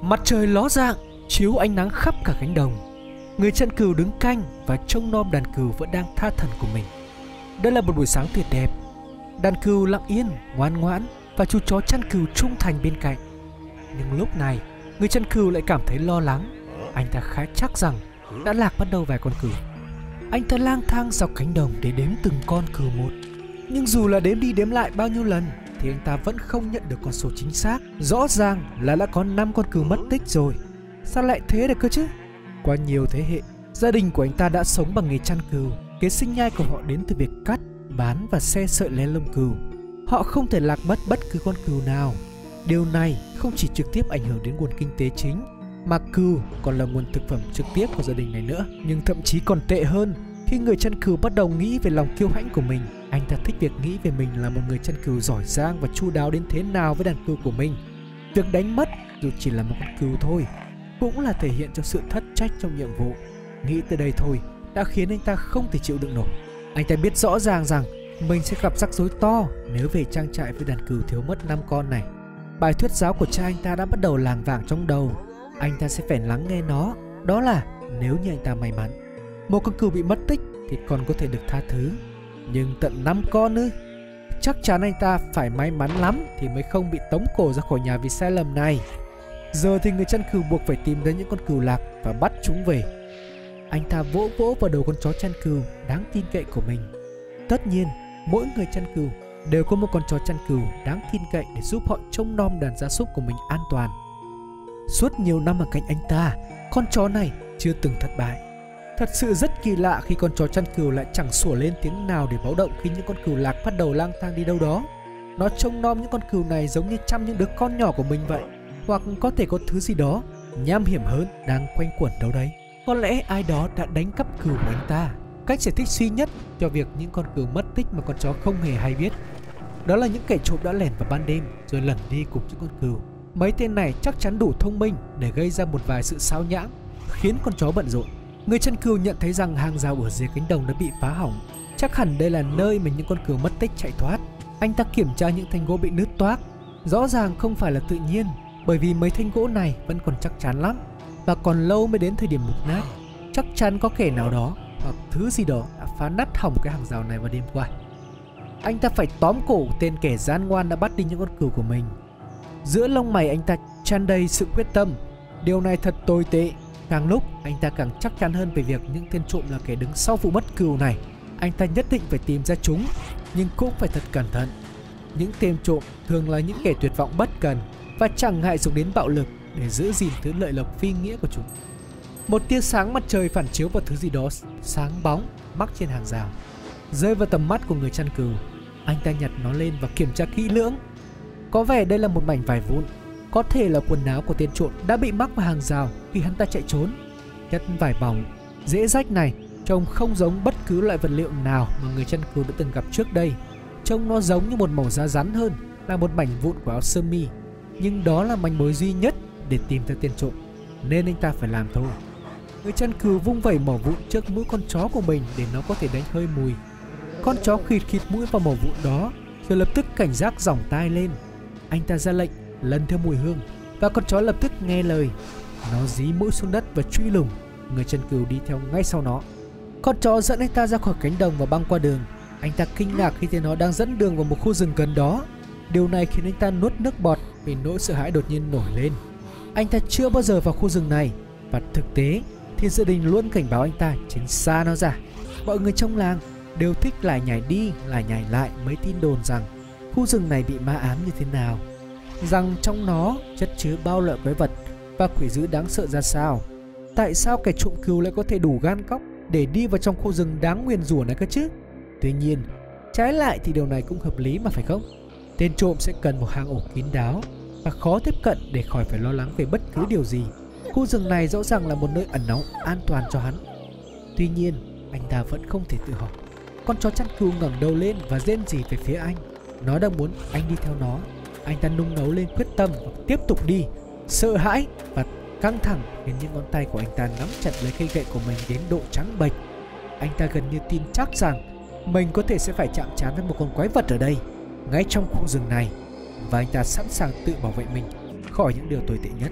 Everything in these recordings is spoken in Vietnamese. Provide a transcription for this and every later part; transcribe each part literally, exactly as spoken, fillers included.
Mặt trời ló dạng, chiếu ánh nắng khắp cả cánh đồng. Người chăn cừu đứng canh và trông nom đàn cừu vẫn đang tha thẩn của mình. Đây là một buổi sáng tuyệt đẹp. Đàn cừu lặng yên, ngoan ngoãn và chú chó chăn cừu trung thành bên cạnh. Nhưng lúc này, người chăn cừu lại cảm thấy lo lắng. Anh ta khá chắc rằng đã lạc mất đâu vài con cừu. Anh ta lang thang dọc cánh đồng để đếm từng con cừu một. Nhưng dù là đếm đi đếm lại bao nhiêu lần thì anh ta vẫn không nhận được con số chính xác. Rõ ràng là đã có năm con cừu mất tích rồi. Sao lại thế được cơ chứ? Qua nhiều thế hệ, gia đình của anh ta đã sống bằng nghề chăn cừu. Kế sinh nhai của họ đến từ việc cắt, bán và xe sợi len lông cừu. Họ không thể lạc mất bất cứ con cừu nào. Điều này không chỉ trực tiếp ảnh hưởng đến nguồn kinh tế chính, mà cừu còn là nguồn thực phẩm trực tiếp của gia đình này nữa. Nhưng thậm chí còn tệ hơn, khi người chăn cừu bắt đầu nghĩ về lòng kiêu hãnh của mình. Anh ta thích việc nghĩ về mình là một người chăn cừu giỏi giang và chu đáo đến thế nào với đàn cừu của mình. Việc đánh mất dù chỉ là một con cừu thôi cũng là thể hiện cho sự thất trách trong nhiệm vụ. Nghĩ tới đây thôi đã khiến anh ta không thể chịu đựng nổi. Anh ta biết rõ ràng rằng mình sẽ gặp rắc rối to nếu về trang trại với đàn cừu thiếu mất năm con này. Bài thuyết giáo của cha anh ta đã bắt đầu làng vàng trong đầu. Anh ta sẽ phải lắng nghe nó. Đó là nếu như anh ta may mắn, một con cừu bị mất tích thì còn có thể được tha thứ. Nhưng tận năm con ư? Chắc chắn anh ta phải may mắn lắm thì mới không bị tống cổ ra khỏi nhà vì sai lầm này. Giờ thì người chăn cừu buộc phải tìm đến những con cừu lạc và bắt chúng về. Anh ta vỗ vỗ vào đầu con chó chăn cừu đáng tin cậy của mình. Tất nhiên, mỗi người chăn cừu đều có một con chó chăn cừu đáng tin cậy để giúp họ trông nom đàn gia súc của mình an toàn. Suốt nhiều năm ở cạnh anh ta, con chó này chưa từng thất bại. Thật sự rất kỳ lạ khi con chó chăn cừu lại chẳng sủa lên tiếng nào để báo động khi những con cừu lạc bắt đầu lang thang đi đâu đó. Nó trông nom những con cừu này giống như chăm những đứa con nhỏ của mình vậy. Hoặc có thể có thứ gì đó nham hiểm hơn đang quanh quẩn đâu đấy. Có lẽ ai đó đã đánh cắp cừu của anh ta. Cách giải thích duy nhất cho việc những con cừu mất tích mà con chó không hề hay biết, đó là những kẻ trộm đã lẻn vào ban đêm rồi lẩn đi cùng những con cừu. Mấy tên này chắc chắn đủ thông minh để gây ra một vài sự xao nhãng, khiến con chó bận rộn. Người chăn cừu nhận thấy rằng hàng rào ở dưới cánh đồng đã bị phá hỏng. Chắc hẳn đây là nơi mà những con cừu mất tích chạy thoát. Anh ta kiểm tra những thanh gỗ bị nứt toác. Rõ ràng không phải là tự nhiên, bởi vì mấy thanh gỗ này vẫn còn chắc chắn lắm và còn lâu mới đến thời điểm mục nát. Chắc chắn có kẻ nào đó hoặc thứ gì đó đã phá nát hỏng cái hàng rào này vào đêm qua. Anh ta phải tóm cổ tên kẻ gian ngoan đã bắt đi những con cừu của mình. Giữa lông mày anh ta tràn đầy sự quyết tâm. Điều này thật tồi tệ. Càng lúc anh ta càng chắc chắn hơn về việc những tên trộm là kẻ đứng sau vụ mất cừu này. Anh ta nhất định phải tìm ra chúng, nhưng cũng phải thật cẩn thận. Những tên trộm thường là những kẻ tuyệt vọng bất cần và chẳng ngại dùng đến bạo lực để giữ gìn thứ lợi lộc phi nghĩa của chúng. Một tia sáng mặt trời phản chiếu vào thứ gì đó sáng bóng mắc trên hàng rào, rơi vào tầm mắt của người chăn cừu. Anh ta nhặt nó lên và kiểm tra kỹ lưỡng. Có vẻ đây là một mảnh vải vụn, có thể là quần áo của tên trộm đã bị mắc vào hàng rào khi hắn ta chạy trốn. Chất vải bỏng, dễ rách này trông không giống bất cứ loại vật liệu nào mà người chăn cừu đã từng gặp trước đây. Trông nó giống như một mẩu da rắn hơn là một mảnh vụn của áo sơ mi. Nhưng đó là manh mối duy nhất để tìm ra tên trộm, nên anh ta phải làm thôi. Người chăn cừu vung vẩy mẩu vụn trước mũi con chó của mình để nó có thể đánh hơi mùi. Con chó khịt khịt mũi vào mẩu vụn đó, rồi lập tức cảnh giác giỏng tai lên. Anh ta ra lệnh lần theo mùi hương và con chó lập tức nghe lời. Nó dí mũi xuống đất và truy lùng. Người chăn cừu đi theo ngay sau nó. Con chó dẫn anh ta ra khỏi cánh đồng và băng qua đường. Anh ta kinh ngạc khi thấy nó đang dẫn đường vào một khu rừng gần đó. Điều này khiến anh ta nuốt nước bọt vì nỗi sợ hãi đột nhiên nổi lên. Anh ta chưa bao giờ vào khu rừng này, và thực tế thì gia đình luôn cảnh báo anh ta tránh xa nó ra. Mọi người trong làng đều thích lại nhảy đi lại nhảy lại mấy tin đồn rằng khu rừng này bị ma ám như thế nào, rằng trong nó chất chứa bao loại quái vật và quỷ dữ đáng sợ ra sao. Tại sao kẻ trộm cừu lại có thể đủ gan cóc để đi vào trong khu rừng đáng nguyền rủa này cơ chứ? Tuy nhiên, trái lại thì điều này cũng hợp lý mà phải không? Tên trộm sẽ cần một hang ổ kín đáo và khó tiếp cận để khỏi phải lo lắng về bất cứ điều gì. Khu rừng này rõ ràng là một nơi ẩn náu an toàn cho hắn. Tuy nhiên, anh ta vẫn không thể tự hỏi. Con chó chăn cừu ngẩng đầu lên và rên rỉ về phía anh. Nó đang muốn anh đi theo nó. Anh ta nung nấu lên quyết tâm và tiếp tục đi. Sợ hãi và căng thẳng khiến những ngón tay của anh ta nắm chặt lấy cây gậy của mình đến độ trắng bệch. Anh ta gần như tin chắc rằng mình có thể sẽ phải chạm trán với một con quái vật ở đây, ngay trong khu rừng này, và anh ta sẵn sàng tự bảo vệ mình khỏi những điều tồi tệ nhất.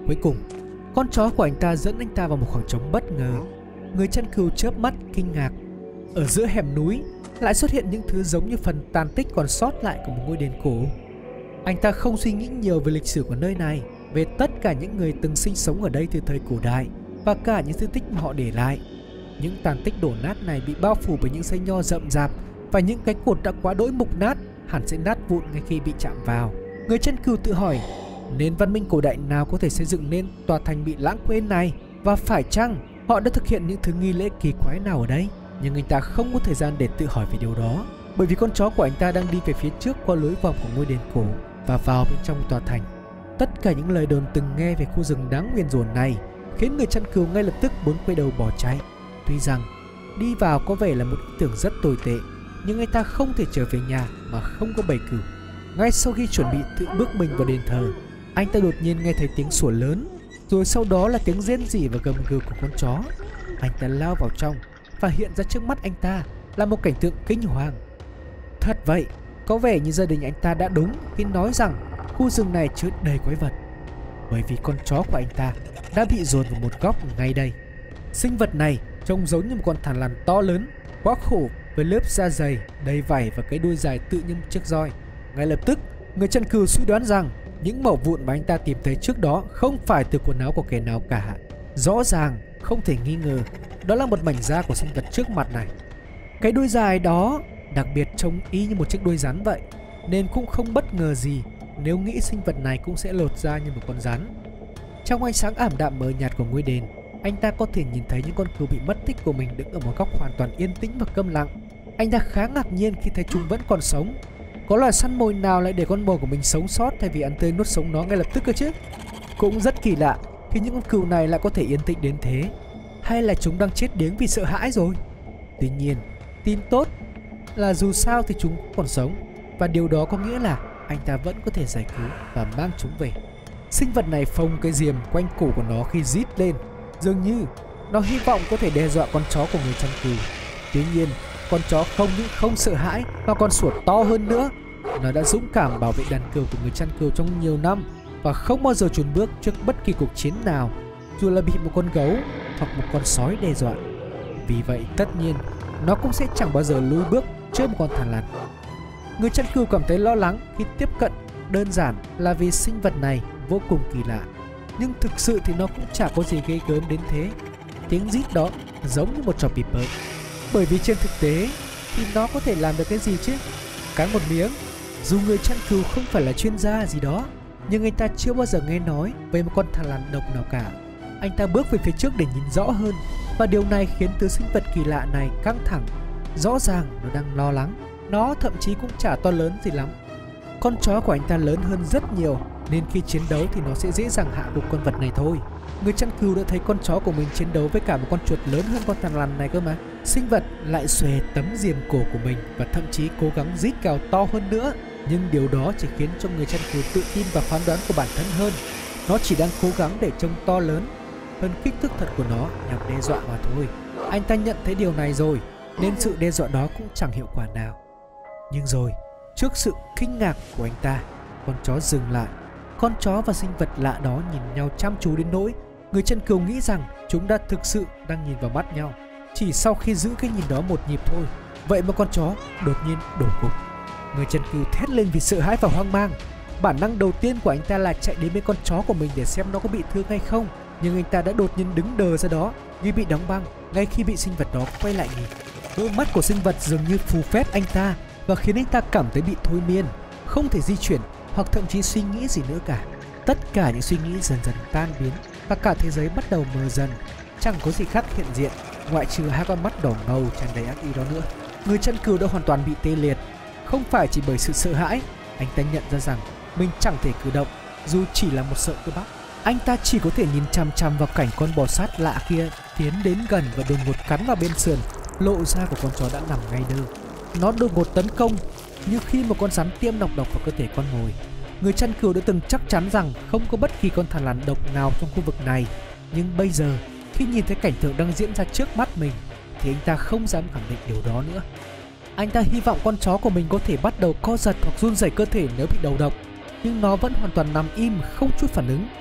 Cuối cùng, con chó của anh ta dẫn anh ta vào một khoảng trống bất ngờ. Người chăn cừu chớp mắt kinh ngạc. Ở giữa hẻm núi lại xuất hiện những thứ giống như phần tàn tích còn sót lại của một ngôi đền cổ. Anh ta không suy nghĩ nhiều về lịch sử của nơi này, về tất cả những người từng sinh sống ở đây từ thời cổ đại và cả những di tích mà họ để lại. Những tàn tích đổ nát này bị bao phủ bởi những dây nho rậm rạp và những cái cột đã quá đỗi mục nát, hẳn sẽ nát vụn ngay khi bị chạm vào. Người chăn cừu tự hỏi, nền văn minh cổ đại nào có thể xây dựng nên tòa thành bị lãng quên này, và phải chăng họ đã thực hiện những thứ nghi lễ kỳ quái nào ở đây? Nhưng anh ta không có thời gian để tự hỏi về điều đó, bởi vì con chó của anh ta đang đi về phía trước qua lối vòng của ngôi đền cổ và vào bên trong tòa thành. Tất cả những lời đồn từng nghe về khu rừng đáng nguyền rủa này khiến người chăn cừu ngay lập tức muốn quay đầu bỏ chạy. Tuy rằng đi vào có vẻ là một ý tưởng rất tồi tệ, nhưng anh ta không thể trở về nhà mà không có bầy cừu. Ngay sau khi chuẩn bị tự bước mình vào đền thờ, anh ta đột nhiên nghe thấy tiếng sủa lớn, rồi sau đó là tiếng rên rỉ và gầm gừ của con chó. Anh ta lao vào trong và hiện ra trước mắt anh ta là một cảnh tượng kinh hoàng. Thật vậy, có vẻ như gia đình anh ta đã đúng khi nói rằng khu rừng này chứa đầy quái vật, bởi vì con chó của anh ta đã bị dồn vào một góc ngay đây. Sinh vật này trông giống như một con thằn lằn to lớn, quá khổ, với lớp da dày, đầy vảy và cái đuôi dài tự như một chiếc roi. Ngay lập tức, người chăn cừu suy đoán rằng những mẩu vụn mà anh ta tìm thấy trước đó không phải từ quần áo của kẻ nào cả. Rõ ràng, không thể nghi ngờ, đó là một mảnh da của sinh vật trước mặt này. Cái đuôi dài đó đặc biệt trông y như một chiếc đuôi rắn vậy, nên cũng không bất ngờ gì nếu nghĩ sinh vật này cũng sẽ lột ra như một con rắn. Trong ánh sáng ảm đạm mờ nhạt của ngôi đền, anh ta có thể nhìn thấy những con cừu bị mất tích của mình đứng ở một góc hoàn toàn yên tĩnh và câm lặng. Anh ta khá ngạc nhiên khi thấy chúng vẫn còn sống. Có loài săn mồi nào lại để con mồi của mình sống sót thay vì ăn tươi nuốt sống nó ngay lập tức cơ chứ? Cũng rất kỳ lạ khi những con cừu này lại có thể yên tĩnh đến thế. Hay là chúng đang chết điếng vì sợ hãi rồi? Tuy nhiên, tin tốt là dù sao thì chúng còn sống, và điều đó có nghĩa là anh ta vẫn có thể giải cứu và mang chúng về. Sinh vật này phồng cái diềm quanh cổ của nó khi rít lên, dường như nó hy vọng có thể đe dọa con chó của người chăn cừu. Tuy nhiên, con chó không những không sợ hãi mà còn sủa to hơn nữa. Nó đã dũng cảm bảo vệ đàn cừu của người chăn cừu trong nhiều năm và không bao giờ chùn bước trước bất kỳ cuộc chiến nào, dù là bị một con gấu hoặc một con sói đe dọa. Vì vậy tất nhiên nó cũng sẽ chẳng bao giờ lùi bước trước một con thằn lằn. Người chăn cừu cảm thấy lo lắng khi tiếp cận, đơn giản là vì sinh vật này vô cùng kỳ lạ. Nhưng thực sự thì nó cũng chả có gì ghê gớm đến thế. Tiếng rít đó giống như một trò bịp bợm, bởi vì trên thực tế thì nó có thể làm được cái gì chứ? Cắn một miếng. Dù người chăn cừu không phải là chuyên gia gì đó, nhưng anh ta chưa bao giờ nghe nói về một con thằn lằn độc nào cả. Anh ta bước về phía trước để nhìn rõ hơn, và điều này khiến thứ sinh vật kỳ lạ này căng thẳng. Rõ ràng nó đang lo lắng. Nó thậm chí cũng chả to lớn gì lắm. Con chó của anh ta lớn hơn rất nhiều, nên khi chiến đấu thì nó sẽ dễ dàng hạ gục con vật này thôi. Người chăn cừu đã thấy con chó của mình chiến đấu với cả một con chuột lớn hơn con thằn lằn này cơ mà. Sinh vật lại xòe tấm diềm cổ của mình và thậm chí cố gắng rít cào to hơn nữa. Nhưng điều đó chỉ khiến cho người chăn cừu tự tin vào phán đoán của bản thân hơn. Nó chỉ đang cố gắng để trông to lớn hơn kích thước thật của nó nhằm đe dọa mà thôi. Anh ta nhận thấy điều này rồi, nên sự đe dọa đó cũng chẳng hiệu quả nào. Nhưng rồi, trước sự kinh ngạc của anh ta, con chó dừng lại. Con chó và sinh vật lạ đó nhìn nhau chăm chú đến nỗi người chăn cừu nghĩ rằng chúng đã thực sự đang nhìn vào mắt nhau. Chỉ sau khi giữ cái nhìn đó một nhịp thôi, vậy mà con chó đột nhiên đổ gục. Người chăn cừu thét lên vì sợ hãi và hoang mang. Bản năng đầu tiên của anh ta là chạy đến bên con chó của mình để xem nó có bị thương hay không. Nhưng anh ta đã đột nhiên đứng đờ ra đó như bị đóng băng ngay khi bị sinh vật đó quay lại nhìn. Đôi mắt của sinh vật dường như phù phép anh ta và khiến anh ta cảm thấy bị thôi miên, không thể di chuyển hoặc thậm chí suy nghĩ gì nữa cả. Tất cả những suy nghĩ dần dần tan biến và cả thế giới bắt đầu mờ dần. Chẳng có gì khác hiện diện ngoại trừ hai con mắt đỏ ngầu tràn đầy ác ý đó nữa. Người chăn cừu đã hoàn toàn bị tê liệt, không phải chỉ bởi sự sợ hãi. Anh ta nhận ra rằng mình chẳng thể cử động dù chỉ là một sợi cơ bắp. Anh ta chỉ có thể nhìn chằm chằm vào cảnh con bò sát lạ kia tiến đến gần và đột ngột cắn vào bên sườn. Lộ ra của con chó đã nằm ngay đơ. Nó đột ngột tấn công như khi một con rắn tiêm nọc độc vào cơ thể con mồi. Người chăn cừu đã từng chắc chắn rằng không có bất kỳ con thằn lằn độc nào trong khu vực này, nhưng bây giờ khi nhìn thấy cảnh tượng đang diễn ra trước mắt mình thì anh ta không dám khẳng định điều đó nữa. Anh ta hy vọng con chó của mình có thể bắt đầu co giật hoặc run rẩy cơ thể nếu bị đầu độc, nhưng nó vẫn hoàn toàn nằm im không chút phản ứng.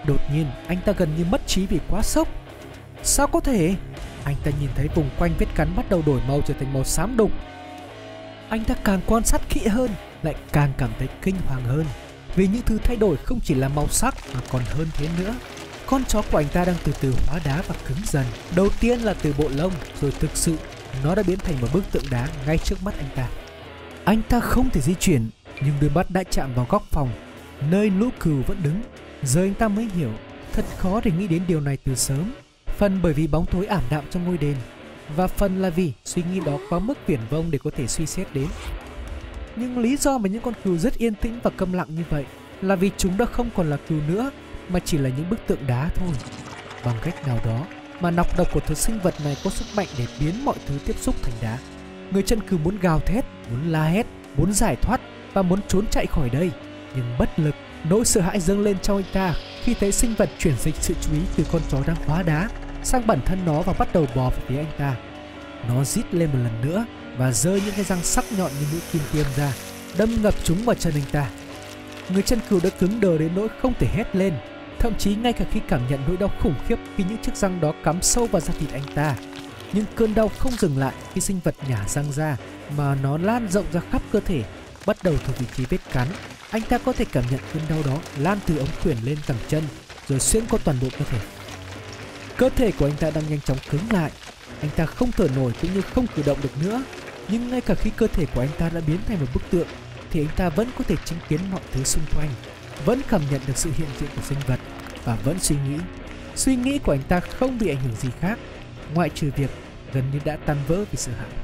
Đột nhiên anh ta gần như mất trí vì quá sốc. Sao có thể? Anh ta nhìn thấy vùng quanh vết cắn bắt đầu đổi màu trở thành màu xám đục. Anh ta càng quan sát kỹ hơn, lại càng cảm thấy kinh hoàng hơn, vì những thứ thay đổi không chỉ là màu sắc mà còn hơn thế nữa. Con chó của anh ta đang từ từ hóa đá và cứng dần. Đầu tiên là từ bộ lông, rồi thực sự nó đã biến thành một bức tượng đá ngay trước mắt anh ta. Anh ta không thể di chuyển, nhưng đôi mắt đã chạm vào góc phòng, nơi lũ cừu vẫn đứng. Giờ anh ta mới hiểu, thật khó để nghĩ đến điều này từ sớm. Phần bởi vì bóng tối ảm đạm trong ngôi đền, và phần là vì suy nghĩ đó quá mức viển vông để có thể suy xét đến. Nhưng lý do mà những con cừu rất yên tĩnh và câm lặng như vậy là vì chúng đã không còn là cừu nữa, mà chỉ là những bức tượng đá thôi. Bằng cách nào đó mà nọc độc của thứ sinh vật này có sức mạnh để biến mọi thứ tiếp xúc thành đá. Người chân cừu muốn gào thét, muốn la hét, muốn giải thoát và muốn trốn chạy khỏi đây, nhưng bất lực. Nỗi sợ hãi dâng lên trong anh ta khi thấy sinh vật chuyển dịch sự chú ý từ con chó đang hóa đá sang bản thân nó và bắt đầu bò về phía anh ta. Nó rít lên một lần nữa và giơ những cái răng sắc nhọn như mũi kim tiêm ra, đâm ngập chúng vào chân anh ta. Người chân cừu đã cứng đờ đến nỗi không thể hét lên, thậm chí ngay cả khi cảm nhận nỗi đau khủng khiếp khi những chiếc răng đó cắm sâu vào da thịt anh ta. Nhưng cơn đau không dừng lại khi sinh vật nhả răng ra, mà nó lan rộng ra khắp cơ thể, bắt đầu từ vị trí vết cắn. Anh ta có thể cảm nhận cơn đau đó lan từ ống khuyển lên cẳng chân, rồi xuyên qua toàn bộ cơ thể. Cơ thể của anh ta đang nhanh chóng cứng lại. Anh ta không thở nổi cũng như không cử động được nữa. Nhưng ngay cả khi cơ thể của anh ta đã biến thành một bức tượng, thì anh ta vẫn có thể chứng kiến mọi thứ xung quanh, vẫn cảm nhận được sự hiện diện của sinh vật và vẫn suy nghĩ. Suy nghĩ của anh ta không bị ảnh hưởng gì khác, ngoại trừ việc gần như đã tan vỡ vì sợ hãi.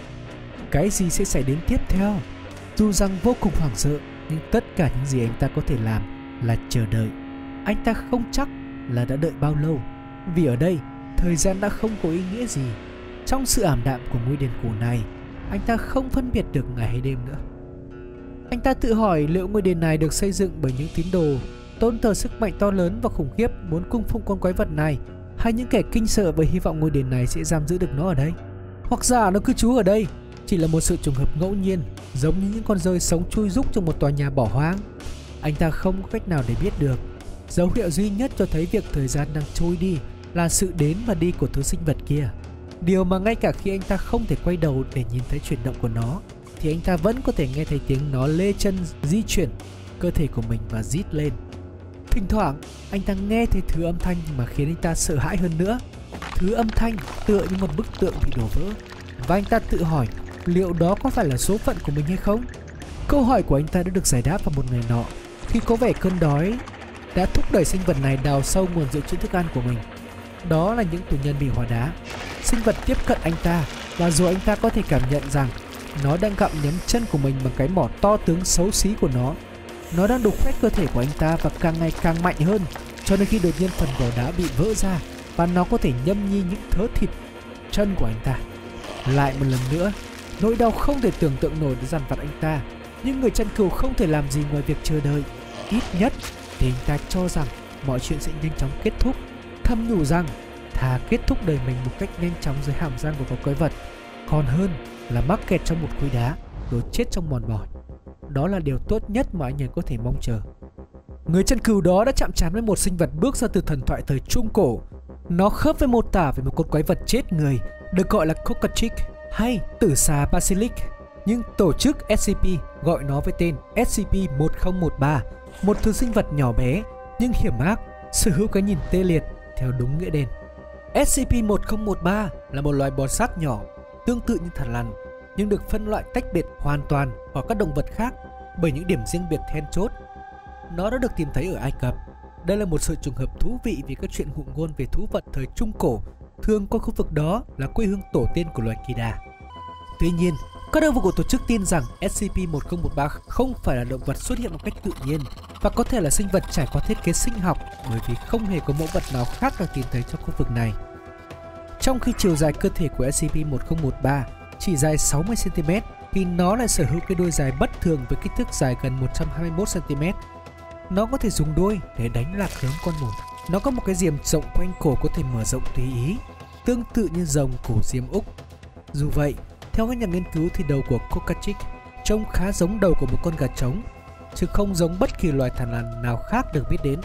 Cái gì sẽ xảy đến tiếp theo? Dù rằng vô cùng hoảng sợ, nhưng tất cả những gì anh ta có thể làm là chờ đợi. Anh ta không chắc là đã đợi bao lâu, vì ở đây thời gian đã không có ý nghĩa gì. Trong sự ảm đạm của ngôi đền cổ này, anh ta không phân biệt được ngày hay đêm nữa. Anh ta tự hỏi liệu ngôi đền này được xây dựng bởi những tín đồ tôn thờ sức mạnh to lớn và khủng khiếp muốn cung phụng con quái vật này, hay những kẻ kinh sợ và hy vọng ngôi đền này sẽ giam giữ được nó ở đây. Hoặc giả nó cư trú ở đây chỉ là một sự trùng hợp ngẫu nhiên, giống như những con rơi sống chui rúc trong một tòa nhà bỏ hoang. Anh ta không có cách nào để biết được. Dấu hiệu duy nhất cho thấy việc thời gian đang trôi đi là sự đến và đi của thứ sinh vật kia. Điều mà ngay cả khi anh ta không thể quay đầu để nhìn thấy chuyển động của nó, thì anh ta vẫn có thể nghe thấy tiếng nó lê chân di chuyển cơ thể của mình và rít lên. Thỉnh thoảng anh ta nghe thấy thứ âm thanh mà khiến anh ta sợ hãi hơn nữa. Thứ âm thanh tựa như một bức tượng bị đổ vỡ, và anh ta tự hỏi liệu đó có phải là số phận của mình hay không. Câu hỏi của anh ta đã được giải đáp vào một ngày nọ, khi có vẻ cơn đói đã thúc đẩy sinh vật này đào sâu nguồn dự trữ thức ăn của mình. Đó là những tù nhân bị hóa đá. Sinh vật tiếp cận anh ta, và rồi anh ta có thể cảm nhận rằng nó đang gặm nhấm chân của mình bằng cái mỏ to tướng xấu xí của nó. Nó đang đục khoét cơ thể của anh ta và càng ngày càng mạnh hơn, cho đến khi đột nhiên phần vỏ đá bị vỡ ra và nó có thể nhâm nhi những thớ thịt chân của anh ta. Lại một lần nữa, nỗi đau không thể tưởng tượng nổi đã dằn vặt anh ta, nhưng người chăn cừu không thể làm gì ngoài việc chờ đợi. Ít nhất thì anh ta cho rằng mọi chuyện sẽ nhanh chóng kết thúc, thầm nhủ rằng thà kết thúc đời mình một cách nhanh chóng dưới hàm răng của con quái vật, còn hơn là mắc kẹt trong một khối đá rồi chết trong mòn mỏi. Đó là điều tốt nhất mà anh ấy có thể mong chờ. Người chăn cừu đó đã chạm trán với một sinh vật bước ra từ thần thoại thời Trung Cổ. Nó khớp với mô tả về một con quái vật chết người được gọi là Kokachik hay tử xà Basilisk, nhưng tổ chức S C P gọi nó với tên S C P một không một ba, một thứ sinh vật nhỏ bé nhưng hiểm ác, sở hữu cái nhìn tê liệt theo đúng nghĩa đen. S C P một không một ba là một loài bò sát nhỏ tương tự như thằn lằn, nhưng được phân loại tách biệt hoàn toàn khỏi các động vật khác bởi những điểm riêng biệt then chốt. Nó đã được tìm thấy ở Ai Cập. Đây là một sự trùng hợp thú vị vì các chuyện ngụ ngôn về thú vật thời Trung Cổ thường coi khu vực đó là quê hương tổ tiên của loài kỳ đà. Tuy nhiên, các đơn vị của tổ chức tin rằng S C P một không một ba không phải là động vật xuất hiện một cách tự nhiên và có thể là sinh vật trải qua thiết kế sinh học, bởi vì không hề có mẫu vật nào khác được tìm thấy trong khu vực này. Trong khi chiều dài cơ thể của S C P một không một ba chỉ dài sáu mươi xăng ti mét, thì nó lại sở hữu cái đuôi dài bất thường với kích thước dài gần một trăm hai mươi mốt xăng ti mét. Nó có thể dùng đuôi để đánh lạc hướng con mồi. Nó có một cái diềm rộng quanh cổ có thể mở rộng tùy ý, tương tự như rồng cổ diềm Úc. Dù vậy, theo các nhà nghiên cứu thì đầu của Kokachik trông khá giống đầu của một con gà trống, chứ không giống bất kỳ loài thằn lằn nào khác được biết đến.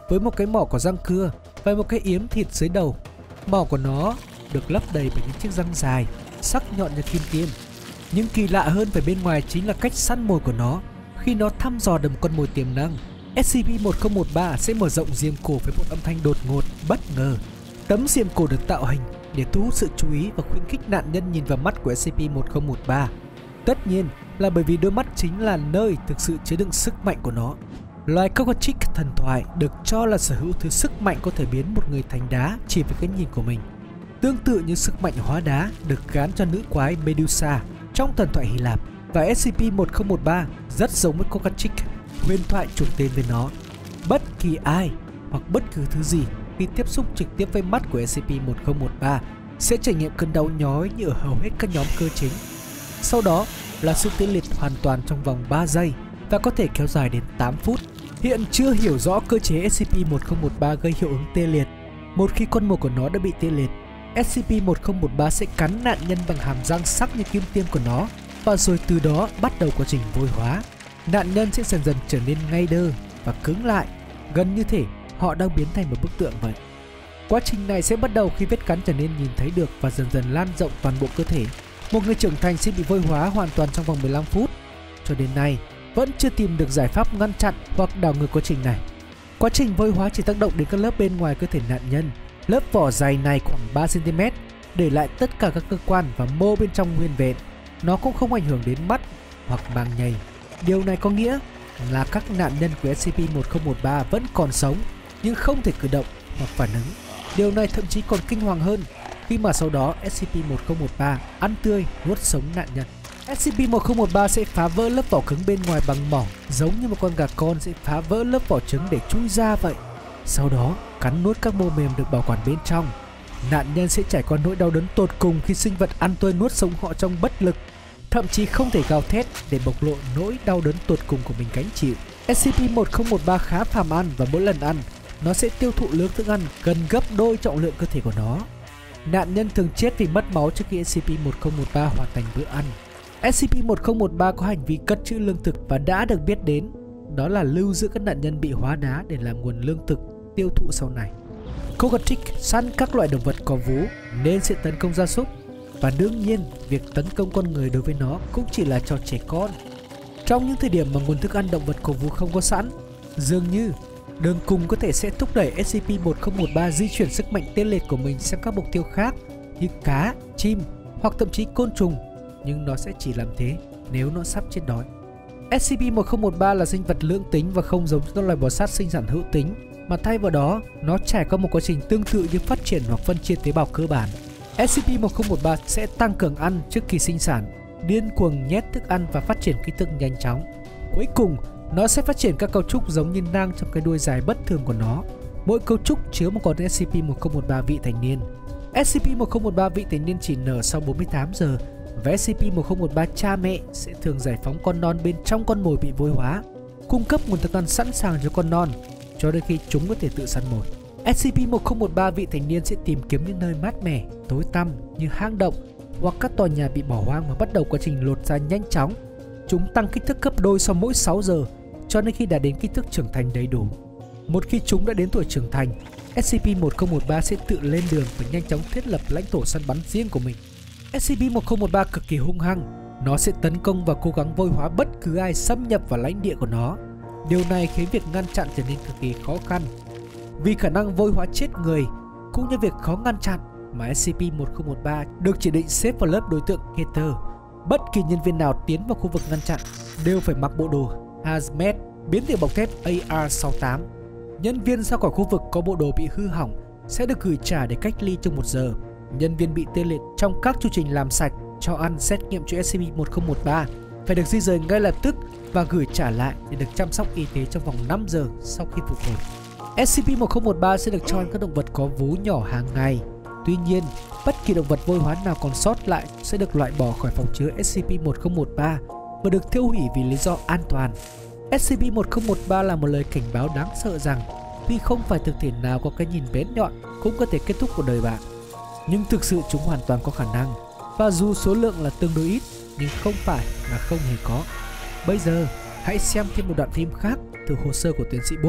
với một cái mỏ có răng cưa và một cái yếm thịt dưới đầu. Mỏ của nó được lấp đầy bởi những chiếc răng dài, sắc nhọn như kim tiêm. Nhưng kỳ lạ hơn về bên ngoài chính là cách săn mồi của nó. Khi nó thăm dò được một con mồi tiềm năng, ét xê pê một không một ba sẽ mở rộng diềm cổ với một âm thanh đột ngột, bất ngờ. Tấm diềm cổ được tạo hình để thu hút sự chú ý và khuyến khích nạn nhân nhìn vào mắt của ét xê pê một không một ba. Tất nhiên là bởi vì đôi mắt chính là nơi thực sự chứa đựng sức mạnh của nó. Loài Cockatrick thần thoại được cho là sở hữu thứ sức mạnh có thể biến một người thành đá chỉ với cái nhìn của mình. Tương tự như sức mạnh hóa đá được gán cho nữ quái Medusa trong thần thoại Hy Lạp. Và ét xê pê một không một ba rất giống với Cockatrick, huyền thoại trùng tên với nó. Bất kỳ ai hoặc bất cứ thứ gì khi tiếp xúc trực tiếp với mắt của ét xê pê một không một ba sẽ trải nghiệm cơn đau nhói như ở hầu hết các nhóm cơ chính. Sau đó là sự tê liệt hoàn toàn trong vòng ba giây và có thể kéo dài đến tám phút. Hiện chưa hiểu rõ cơ chế ét xê pê một không một ba gây hiệu ứng tê liệt. Một khi con mồi của nó đã bị tê liệt, ét xê pê một không một ba sẽ cắn nạn nhân bằng hàm răng sắc như kim tiêm của nó, và rồi từ đó bắt đầu quá trình vôi hóa. Nạn nhân sẽ dần dần trở nên ngây đơ và cứng lại, gần như thể họ đang biến thành một bức tượng vậy. Quá trình này sẽ bắt đầu khi vết cắn trở nên nhìn thấy được và dần dần lan rộng toàn bộ cơ thể. Một người trưởng thành sẽ bị vôi hóa hoàn toàn trong vòng mười lăm phút. Cho đến nay, vẫn chưa tìm được giải pháp ngăn chặn hoặc đảo ngược quá trình này. Quá trình vôi hóa chỉ tác động đến các lớp bên ngoài cơ thể nạn nhân. Lớp vỏ dày này khoảng ba xăng ti mét, để lại tất cả các cơ quan và mô bên trong nguyên vẹn. Nó cũng không ảnh hưởng đến mắt hoặc màng nhầy. Điều này có nghĩa là các nạn nhân của ét xê pê một không một ba vẫn còn sống nhưng không thể cử động hoặc phản ứng. Điều này thậm chí còn kinh hoàng hơn khi mà sau đó ét xê pê một không một ba ăn tươi nuốt sống nạn nhân. ét xê pê một không một ba sẽ phá vỡ lớp vỏ cứng bên ngoài bằng mỏng, giống như một con gà con sẽ phá vỡ lớp vỏ trứng để chui ra vậy. Sau đó cắn nuốt các mô mềm được bảo quản bên trong. Nạn nhân sẽ trải qua nỗi đau đớn tột cùng khi sinh vật ăn tươi nuốt sống họ trong bất lực, thậm chí không thể gào thét để bộc lộ nỗi đau đớn tột cùng của mình gánh chịu. ét xê pê một không một ba khá phàm ăn và mỗi lần ăn, nó sẽ tiêu thụ lượng thức ăn gần gấp đôi trọng lượng cơ thể của nó. Nạn nhân thường chết vì mất máu trước khi ét xê pê một không một ba hoàn thành bữa ăn. ét xê pê một không một ba có hành vi cất trữ lương thực và đã được biết đến, đó là lưu giữ các nạn nhân bị hóa đá để làm nguồn lương thực tiêu thụ sau này. Cockatrick săn các loại động vật có vú nên sẽ tấn công gia súc, và đương nhiên việc tấn công con người đối với nó cũng chỉ là trò trẻ con. Trong những thời điểm mà nguồn thức ăn động vật có vú không có sẵn, dường như đường cùng có thể sẽ thúc đẩy ét xê pê một không một ba di chuyển sức mạnh tê liệt của mình sang các mục tiêu khác như cá, chim hoặc thậm chí côn trùng, nhưng nó sẽ chỉ làm thế nếu nó sắp chết đói. ét xê pê một không một ba là sinh vật lưỡng tính và không giống các loài bò sát sinh sản hữu tính, mà thay vào đó nó trải qua một quá trình tương tự như phát triển hoặc phân chia tế bào cơ bản. ét xê pê một không một ba sẽ tăng cường ăn trước khi sinh sản, điên cuồng nhét thức ăn và phát triển kích thước nhanh chóng. Cuối cùng, nó sẽ phát triển các cấu trúc giống như nang trong cái đuôi dài bất thường của nó. Mỗi cấu trúc chứa một con ét xê pê một không một ba vị thành niên. ét xê pê một không một ba vị thành niên chỉ nở sau bốn mươi tám giờ, và ét xê pê một không một ba cha mẹ sẽ thường giải phóng con non bên trong con mồi bị vôi hóa, cung cấp nguồn thức ăn sẵn sàng cho con non cho đến khi chúng có thể tự săn mồi. ét xê pê một không một ba vị thành niên sẽ tìm kiếm những nơi mát mẻ, tối tăm như hang động hoặc các tòa nhà bị bỏ hoang và bắt đầu quá trình lột da nhanh chóng. Chúng tăng kích thước gấp đôi sau mỗi sáu giờ cho đến khi đã đến kích thước trưởng thành đầy đủ. Một khi chúng đã đến tuổi trưởng thành, ét xê pê một không một ba sẽ tự lên đường và nhanh chóng thiết lập lãnh thổ săn bắn riêng của mình. ét xê pê một không một ba cực kỳ hung hăng, nó sẽ tấn công và cố gắng vôi hóa bất cứ ai xâm nhập vào lãnh địa của nó. Điều này khiến việc ngăn chặn trở nên cực kỳ khó khăn. Vì khả năng vôi hóa chết người cũng như việc khó ngăn chặn mà ét xê pê một không một ba được chỉ định xếp vào lớp đối tượng Keter. Bất kỳ nhân viên nào tiến vào khu vực ngăn chặn đều phải mặc bộ đồ hazmat biến từ bọc thép A R sáu tám. Nhân viên ra khỏi khu vực có bộ đồ bị hư hỏng sẽ được gửi trả để cách ly trong một giờ. Nhân viên bị tê liệt trong các chu trình làm sạch, cho ăn, xét nghiệm cho ét xê pê một không một ba phải được di rời ngay lập tức và gửi trả lại để được chăm sóc y tế trong vòng năm giờ sau khi phục hồi. ét xê pê một không một ba sẽ được cho ăn các động vật có vú nhỏ hàng ngày. Tuy nhiên, bất kỳ động vật vôi hóa nào còn sót lại sẽ được loại bỏ khỏi phòng chứa ét xê pê một không một ba và được tiêu hủy vì lý do an toàn. ét xê pê một không một ba là một lời cảnh báo đáng sợ rằng tuy không phải thực thể nào có cái nhìn bén nhọn cũng có thể kết thúc cuộc đời bạn, nhưng thực sự chúng hoàn toàn có khả năng, và dù số lượng là tương đối ít nhưng không phải là không hề có. Bây giờ hãy xem thêm một đoạn phim khác từ hồ sơ của tiến sĩ Bob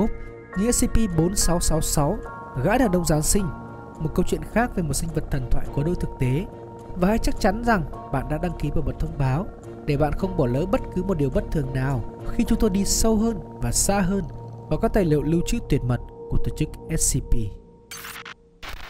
như S C P bốn sáu sáu sáu, Gã đàn ông Giáng sinh, một câu chuyện khác về một sinh vật thần thoại có đôi thực tế. Và hãy chắc chắn rằng bạn đã đăng ký vào bật thông báo để bạn không bỏ lỡ bất cứ một điều bất thường nào khi chúng tôi đi sâu hơn và xa hơn vào các tài liệu lưu trữ tuyệt mật của tổ chức S C P.